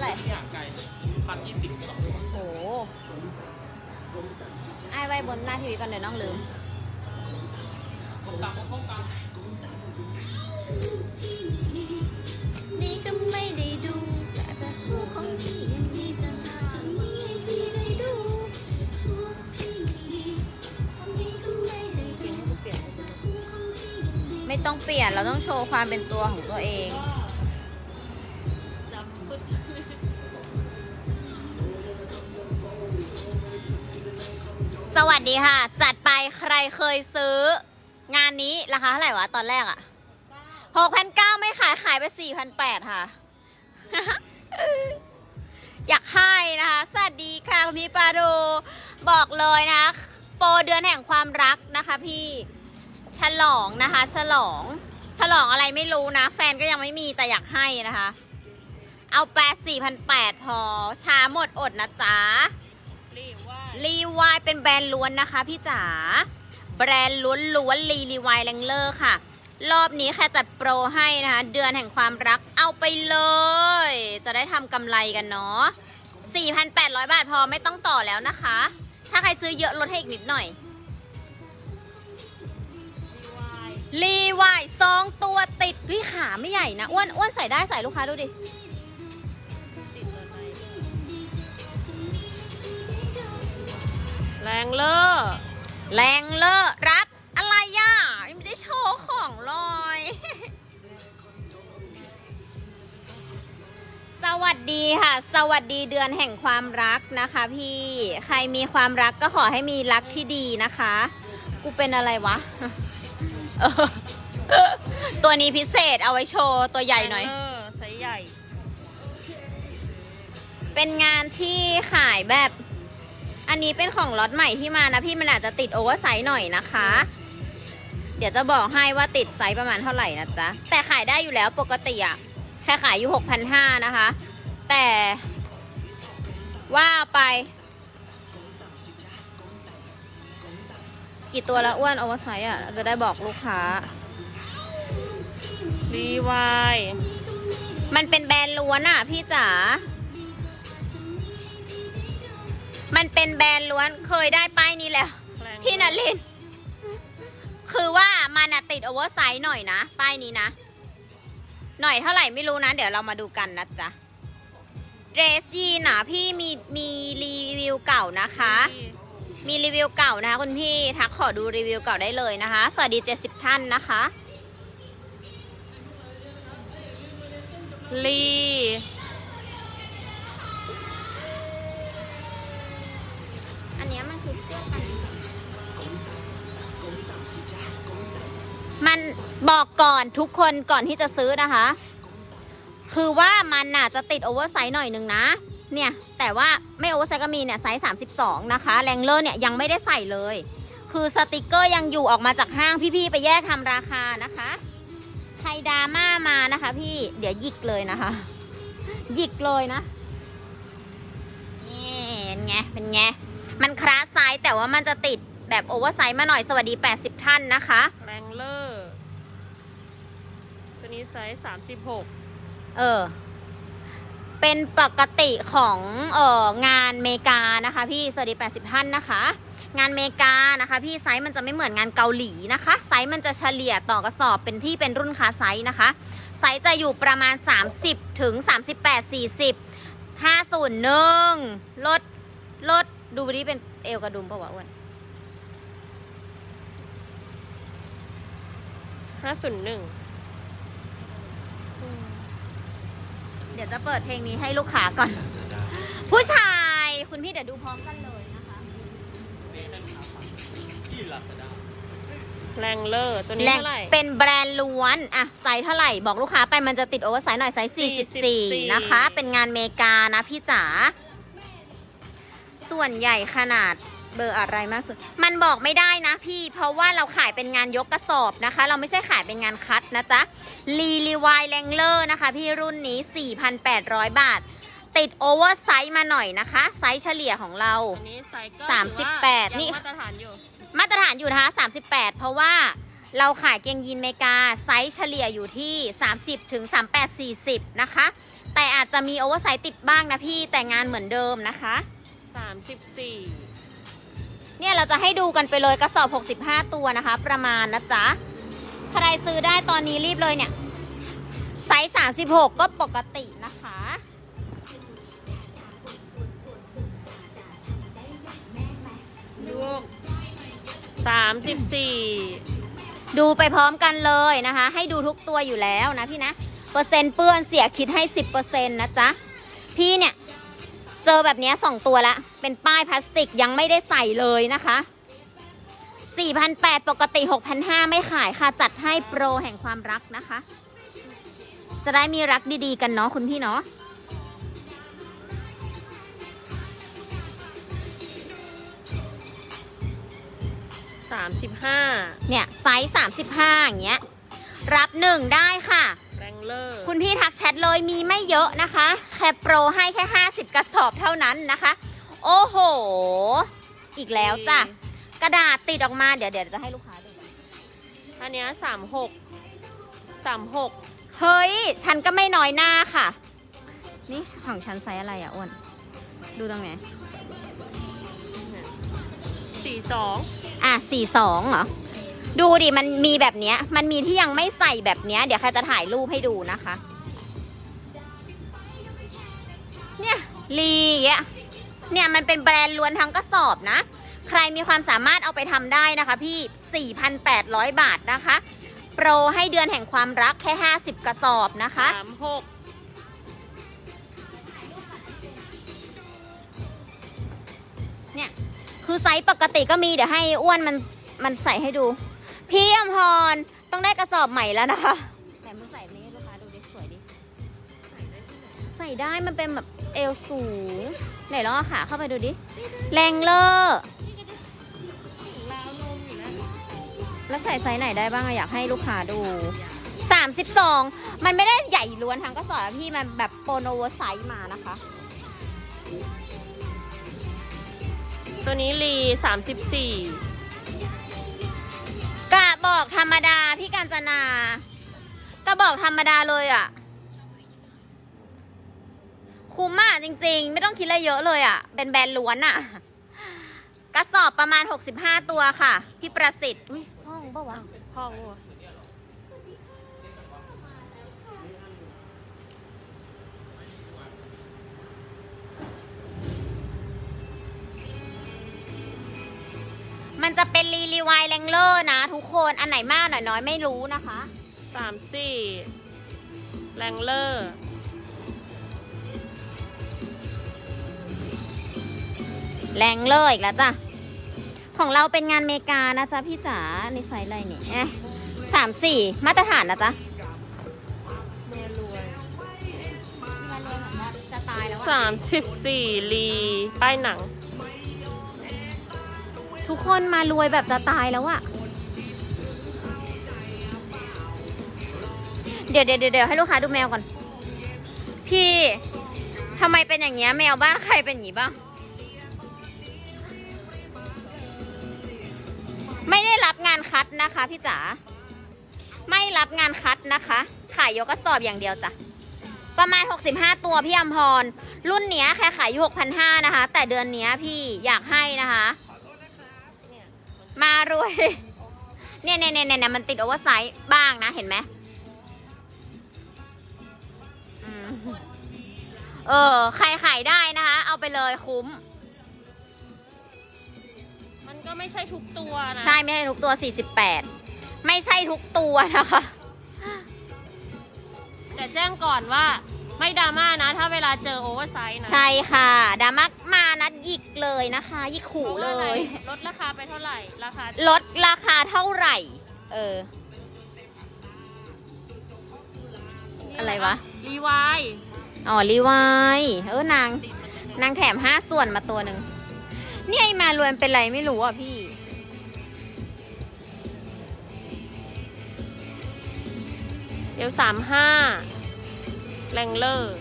ร่อย่างไกล1,020 โอ้ไอ้ไว้บนหน้าทีวีก่อนเดี๋ยวน้องลืมนี่ก็ไม่ได้ดูแต่คู่ของพี่ยังมีจะจะมีให้พี่ได้ดูไม่ต้องเปลี่ยนเราต้องโชว์ความเป็นตัวของตัวเองสวัสดีค่ะจัดไปใครเคยซื้องานนี้ราคาเท่าไหร่วะตอนแรกอะ6,900ไม่ขายไป 4,800 ค่ะ อยากให้นะคะสวัสดีค่ะคุณพี่ปาโดบอกเลยนะโปรเดือนแห่งความรักนะคะพี่ฉลองนะคะฉลองอะไรไม่รู้นะแฟนก็ยังไม่มีแต่อยากให้นะคะเอาแปด 4,800 พอช้าหมดอดนะจ๊ะรีวายเป็นแบรนด์ล้วนนะคะพี่จ๋าแบรนด์ล้วนรีวายแรงเลอร์ค่ะรอบนี้แค่จัดโปรให้นะคะเดือนแห่งความรักเอาไปเลยจะได้ทำกำไรกันเนาะ 4,800 บาทพอไม่ต้องต่อแล้วนะคะถ้าใครซื้อเยอะลดให้อีกนิดหน่อยรีวาย2 ตัวติดพี่ขาไม่ใหญ่นะอ้วนใส่ได้ใส่ลูกค้าดูดิแรงเลอรับอะไรย่ะยังไม่ได้โชว์ของเลย สวัสดีค่ะสวัสดีเดือนแห่งความรักนะคะพี่ใครมีความรักก็ขอให้มีรักที่ดีนะคะกูเป็นอะไรวะ ตัวนี้พิเศษเอาไว้โชว์ตัวใหญ่หน่อยไซส์ใหญ่เป็นงานที่ขายแบบอันนี้เป็นของล็อตใหม่ที่มานะพี่มันอาจจะติดโอเวอร์ไซส์หน่อยนะคะเดี๋ยวจะบอกให้ว่าติดไซส์ประมาณเท่าไหร่นะจ๊ะแต่ขายได้อยู่แล้วปกติอะแค่ขายอยู่ 6,500 นะคะแต่ว่าไปกี่ตัวแล้วอ้วนโอเวอร์ไซส์อะจะได้บอกลูกค้ารีวายมันเป็นแบรนด์ล้วนอะพี่จ๋ามันเป็นแบรนด์ล้วนเคยได้ป้ายนี้แล้วพี่นลินคือว่ามันติดโอเวอร์ไซส์หน่อยนะป้ายนี้นะหน่อยเท่าไหร่ไม่รู้นะเดี๋ยวเรามาดูกันนะจ๊ะเดรสยีนพี่มีรีวิวเก่านะคะมีรีวิวเก่านะคะคุณพี่ทักขอดูรีวิวเก่าได้เลยนะคะสวัสดี70 ท่านนะคะลีอันนี้มันคือเสื้อกันมันบอกก่อนทุกคนก่อนที่จะซื้อนะคะคือว่ามันน่ะจะติดโอเวอร์ไซส์หน่อยนึงนะเนี่ยแต่ว่าไม่โอเวอร์ไซส์ก็มีเนี่ยไซส์32นะคะแรงเลอร์เนี่ยยังไม่ได้ใส่เลยคือสติกเกอร์ยังอยู่ออกมาจากห้างพี่ๆไปแยกทำราคานะคะใครดราม่ามานะคะพี่เดี๋ยวหยิกเลยนะคะหยิกเลยนะนี่เป็นไงมันคลาสไซส์แต่ว่ามันจะติดแบบโอเวอร์ไซส์มาหน่อยสวัสดี80 ท่านนะคะแรงเลอร์ตัวนี้ไซส์36 เป็นปกติของงานเมกานะคะพี่สวัสดี80 ท่านนะคะงานเมกานะคะพี่ไซส์มันจะไม่เหมือนงานเกาหลีนะคะไซส์มันจะเฉลี่ยต่อกระสอบเป็นที่เป็นรุ่นคาไซส์นะคะไซส์จะอยู่ประมาณ30 ถึง 38 40 501ลดดูดิเป็นเอวกระดุมปะวะอ้วน 501 เดี๋ยวจะเปิดเพลงนี้ให้ลูกค้าก่อนผู้ชายคุณพี่เดี๋ยวดูพร้อมกันเลยนะคะแรงเลอร์ตัวนี้เท่าไหร่เป็นแบรนด์ล้วนอะไซส์เท่าไหร่บอกลูกค้าไปมันจะติดโอเวอร์ไซส์หน่อยไซส์44นะคะเป็นงานเมกานะพี่จ๋าส่วนใหญ่ขนาดเบอร์อะไรมากสุดมันบอกไม่ได้นะพี่เพราะว่าเราขายเป็นงานยกกระสอบนะคะเราไม่ใช่ขายเป็นงานคัดนะจ๊ะรีวายแรงเลอร์นะคะพี่รุ่นนี้ 4,800 บาทติดโอเวอร์ไซส์มาหน่อยนะคะไซส์เฉลี่ยของเรา38นี่มาตรฐานอยู่นะคะ38เพราะว่าเราขายเกงยีนเมกาไซส์เฉลี่ยอยู่ที่30 ถึง 38 40นะคะแต่อาจจะมีโอเวอร์ไซส์ติดบ้างนะพี่แต่งานเหมือนเดิมนะคะ 34 เนี่ยเราจะให้ดูกันไปเลยกระสอบ65ตัวนะคะประมาณนะจ๊ะใครซื้อได้ตอนนี้รีบเลยเนี่ยไซส์36ก็ปกตินะคะลูก34 ดูไปพร้อมกันเลยนะคะให้ดูทุกตัวอยู่แล้วนะพี่นะเปอร์เซ็นต์เปื้อนเสียคิดให้ 10% นะจ๊ะพี่เนี่ยเจอแบบนี้2ตัวละเป็นป้ายพลาสติกยังไม่ได้ใส่เลยนะคะ 4,800 ปกติ 6,500 ไม่ขายค่ะจัดให้โปรแห่งความรักนะคะจะได้มีรักดีๆกันเนาะคุณพี่เนาะ 35 เนี่ยไซส์35อย่างเงี้ยรับ1ได้ค่ะแรงเลอร์คุณพี่ทักแชทเลยมีไม่เยอะนะคะแค่โปรให้แค่50กระสอบเท่านั้นนะคะโอ้โหอีกแล้วจ้ะกระดาษติดออกมาเดี๋ยวจะให้ลูกค้าดูอันเนี้ย36 เฮ้ยฉันก็ไม่น้อยหน้าค่ะนี่ของฉันไซส์อะไรอ่ะอ้วนดูตรงไหน42เหรอดูดิมันมีแบบเนี้ยมันมีที่ยังไม่ใส่แบบเนี้ยเดี๋ยวใครจะถ่ายรูปให้ดูนะคะเนี่ยลีเนี่ยมันเป็นแบรนด์ล้วนทั้งกระสอบนะใครมีความสามารถเอาไปทำได้นะคะพี่ 4,800 บาทนะคะโปรให้เดือนแห่งความรักแค่50กระสอบนะคะ 36 เนี่ยคือไซส์ปกติก็มีเดี๋ยวให้อ้วนมันใส่ให้ดูพี่อมพรต้องได้กระสอบใหม่แล้วนะคะแต่มึงใส่นี้ลูกค้าดูดิสวยดิใส่ได้มันเป็นแบบเอวสูงไหนลองเอาขาเข้าไปดูดิแรงเลอร์แล้วใส่ไซส์ไหนได้บ้างอยากให้ลูกค้าดู32มันไม่ได้ใหญ่ล้วนทั้งกระสอบพี่มันแบบโปรโนเวอร์ไซส์มานะคะตัวนี้ลี34 กระบอกธรรมดาพี่กาญจนากระบอกธรรมดาเลยอ่ะคุ้มมากจริงๆไม่ต้องคิดอะไรเยอะเลยอ่ะเป็นแบรนด์ล้วนอ่ะกระสอบประมาณ65ตัวค่ะพี่ประสิทธิ์อุ้ยห้องป่าวะห้องมันจะเป็นรีไวแรงเลอร์นะทุกคนอันไหนมากหน่อยน้อยไม่รู้นะคะ 34แรงเลอร์แรงเลอร์อีกแล้วจ้ะของเราเป็นงานเมกานะจ๊ะพี่จ๋าในไซส์อะไรเนี่ย34มาตรฐานนะจ๊ะเมียรวยเหมือนว่าจะตายแล้ว 34ลีป้ายหนังทุกคนมารวยแบบจะตายแล้วอะเดี๋ยวให้ลูกค้าดูแมวก่อนพี่ทำไมเป็นอย่างเงี้ยแมวบ้านใครเป็นอย่างงี้บ้างไม่ได้รับงานคัดนะคะพี่จ๋าไม่รับงานคัดนะคะขายยกกระสอบอย่างเดียวจ้ะประมาณ65ตัวพี่อมพรรุ่นเนี้ยแค่ขายอยู่ 6,500 นะคะแต่เดือนเนี้ยพี่อยากให้นะคะมารวยเนี่ยมันติดโอเวอร์ไซส์บ้างนะเห็นไหมใครขายได้นะคะเอาไปเลยคุ้มมันก็ไม่ใช่ทุกตัวนะใช่ไม่ใช่ทุกตัว48ไม่ใช่ทุกตัวนะคะแต่แจ้งก่อนว่าไม่ดราม่านะถ้าเวลาเจอโอเวอร์ไซส์นะใช่ค่ะดราม่ามานัดหยิกเลยนะคะหยิกขู่เลยลดราคาไปเท่าไหร่ลดราคาเท่าไหร่อะไรวะรีไวอ๋อรีไวนางแถม5ส่วนมาตัวหนึ่งนี่ไอมารวยเป็นไรไม่รู้อ่ะพี่เดี๋ยว35แรงเลอร์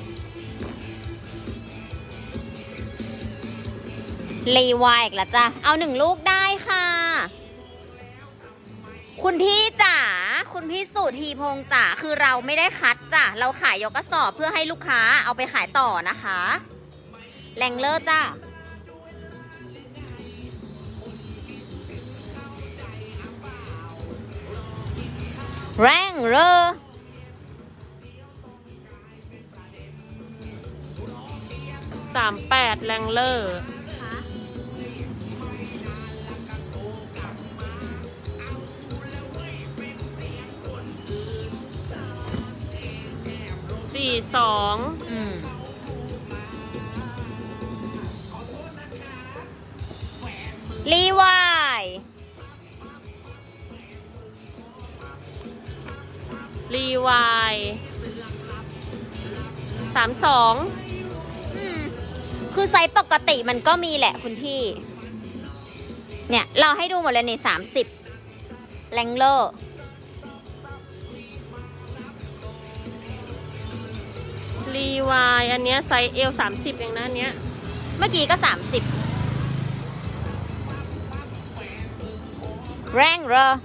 รีไวอีกแล้วจ้ะเอา1ลูกได้ค่ะคุณพี่จ๋าคุณพี่สุธีพงษ์จ๋าคือเราไม่ได้คัดจ้ะเราขายยกกระสอบเพื่อให้ลูกค้าเอาไปขายต่อนะคะแรงเลอร์จ้ะแรงเลอร์ 38แรงเลอร์42 รีวาย 32 คือไซส์ปกติมันก็มีแหละคุณพี่เนี่ยเราให้ดูหมดเลยนี่30แรงเลอร์รีวายอันเนี้ยไซส์เอล30เองนะอันเนี้ยเมื่อกี้ก็30แรงเลอร์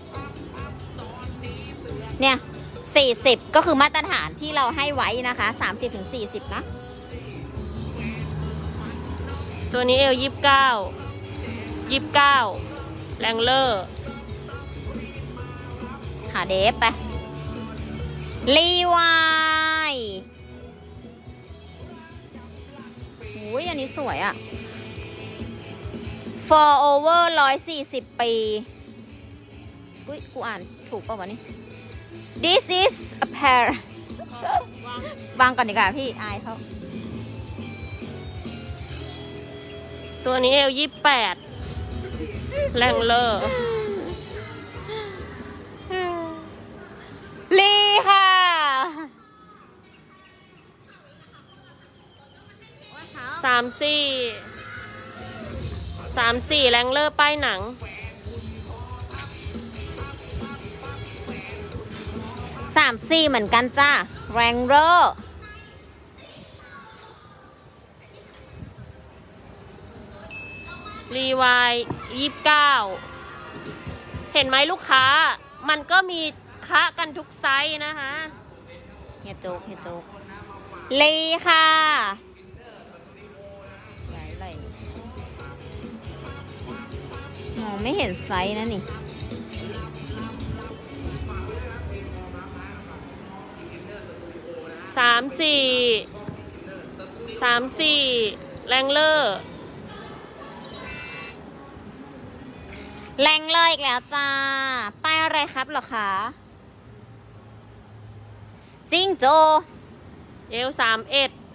เนี่ย40ก็คือมาตรฐานที่เราให้ไว้นะคะ30-40นะตัวนี้เอล29แรงเลอร์ขาเดฟไปรีวายอุ้ยอันนี้สวยอะ for over 140 ปีอุ้ยกูอ่านถูกป่าววะนี่ this is a pair วางก่อนดีกว่าพี่อายเขาตัวนี้เอล28แรงเลอร์ลีค่ะ 34แรงเลอร์ป้ายหนัง 34เหมือนกันจ้าแรงเลอร์รีวาย29เห็นไหมลูกค้ามันก็มีคะกันทุกไซส์นะคะเฮียโจ๊กลีค่ะมองไม่เห็นไซส์นะนี่ 34แรงเลอร์แรงเลยอีกแล้วจ้าป้ายอะไรครับเหรอคะจิ้งโจเอล31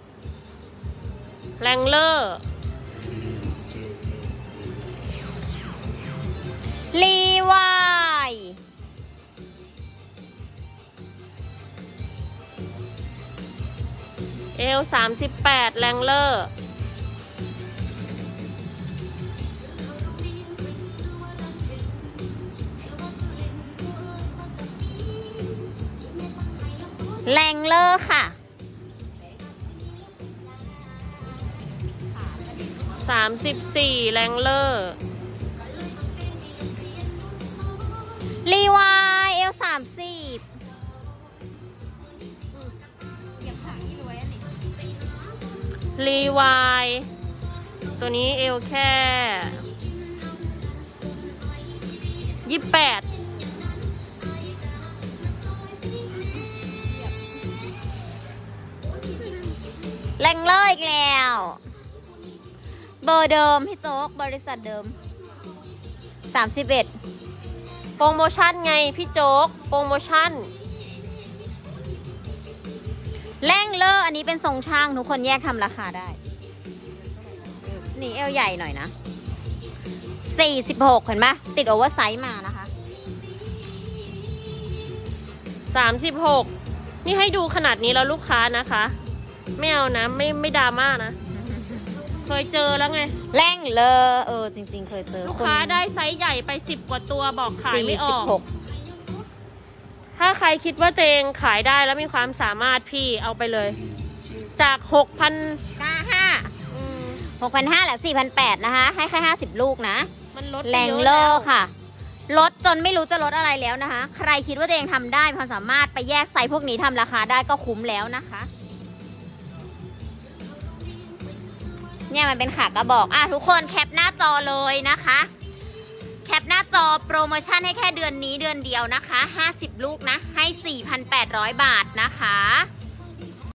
แรงเลอร์ลีวายเอล38แรงเลอร์แรงเลอร์ค่ะ 34แรงเลอร์รีวายเอล30 รีวายตัวนี้เอลแค่28 แรงเลอร์อีกแล้วเบอร์เดิมพี่โจ๊กบริษัทเดิม31 โปรโมชั่นไงพี่โจ๊กโปรโมชั่นแรงเลอร์อันนี้เป็นทรงช่างทุกคนแยกทำราคาได้นี่เอวใหญ่หน่อยนะ46เห็นไหมติดโอเวอร์ไซส์มานะคะ 36นี่ให้ดูขนาดนี้แล้วลูกค้านะคะไม่เอานะไม่ดราม่านะเคยเจอแล้วไงแรงเลอจริงๆเคยเจอลูกค้าได้ไซส์ใหญ่ไป10กว่าตัวบอกขายไม่ออกถ้าใครคิดว่าตัวเองขายได้แล้วมีความสามารถพี่เอาไปเลยจาก 6,500 แหละ 4,800 นะคะให้แค่50ลูกนะมันลดแรงเลอค่ะลดจนไม่รู้จะลดอะไรแล้วนะคะ ใครคิดว่าตัวเองทำได้ความสามารถไปแยกไซส์พวกนี้ทำราคาได้ก็คุ้มแล้วนะคะเนี่ยมันเป็นขากระบอกทุกคนแคปหน้าจอเลยนะคะแคปหน้าจอโปรโมชั่นให้แค่เดือนนี้เดือนเดียวนะคะ50 ลูกนะให้ 4,800 บาทนะคะ